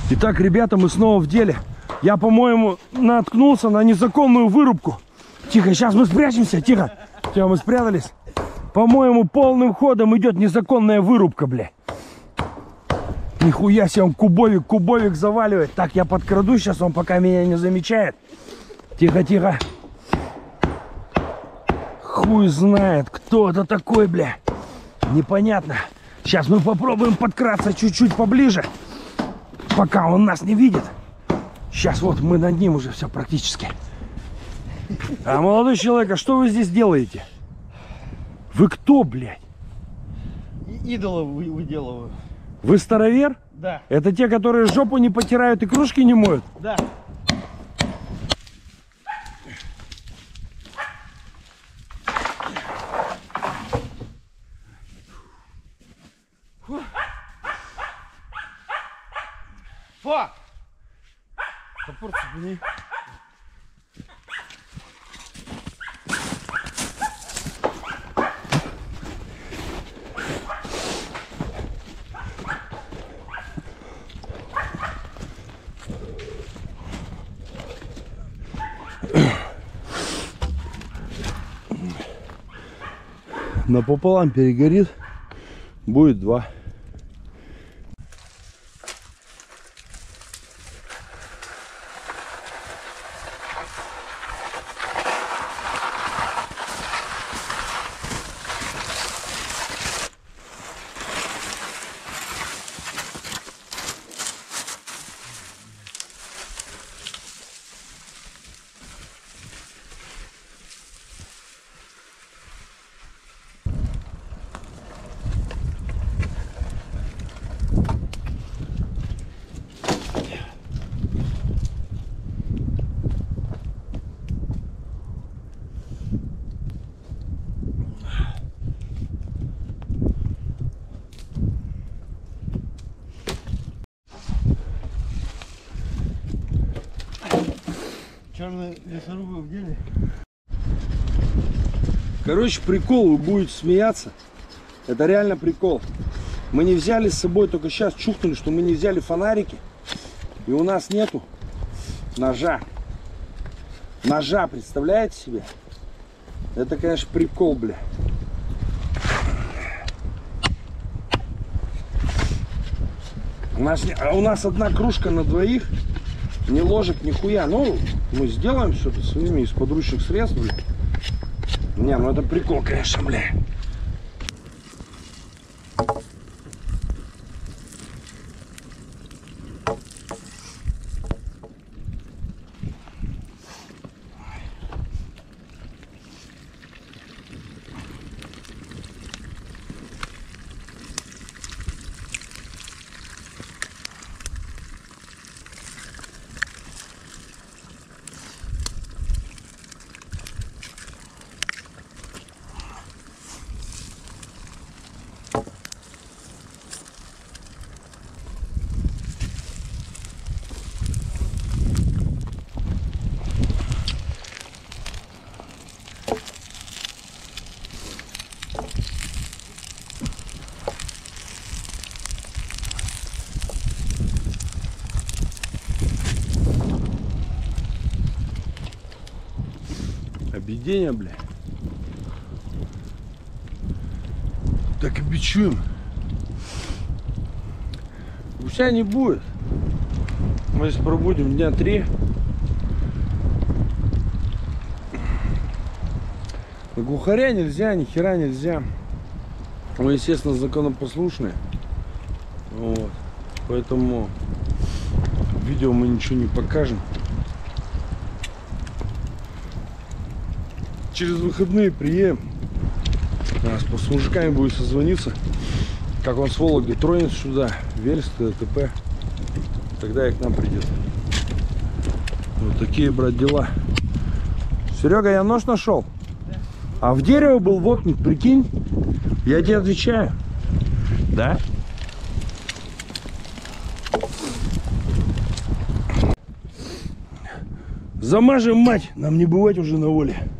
Итак, ребята, мы снова в деле. Я, по-моему, наткнулся на незаконную вырубку. Тихо, сейчас мы спрячемся, тихо. Тихо, мы спрятались. По-моему, полным ходом идет незаконная вырубка, бля. Нихуя себе, он кубовик заваливает. Так, я подкрадусь сейчас, он пока меня не замечает. Тихо, тихо. Хуй знает, кто это такой, бля. Непонятно. Сейчас мы попробуем подкраться чуть-чуть поближе, пока он нас не видит. Сейчас вот мы над ним уже все практически. А, молодой человек, а что вы здесь делаете? Вы кто, блядь? Идолов выделываю. Вы старовер? Да. Это те, которые жопу не потирают и кружки не моют? Да. Фак! Топор цепни. Напополам перегорит, будет 2. Черные лесорубы в деле. Короче, прикол, вы будете смеяться. Это реально прикол. Мы не взяли с собой, только сейчас чухнули, что мы не взяли фонарики. И у нас нету ножа. Ножа, представляете себе? Это, конечно, прикол, бля. У нас одна кружка на двоих. Ни ложек, ни хуя. Ну, мы сделаем что-то своими из подручных средств, бля. Не, ну это прикол, конечно, бля. Объедение, бля. Так и бичуем. Гуся не будет. Мы здесь пробудем дня 3. На глухаря нельзя, ни хера нельзя. Мы, естественно, законопослушные. Вот. Поэтому в видео мы ничего не покажем. Через выходные приедем. С мужиками будет созвониться. Как он с Вологды тронет сюда, Вельск, ДТП. Тогда и к нам придет. Вот такие, брат, дела. Серега, я нож нашел. А в дерево был воткнут, прикинь. Я тебе отвечаю. Да? Замажем, мать, нам не бывать уже на воле.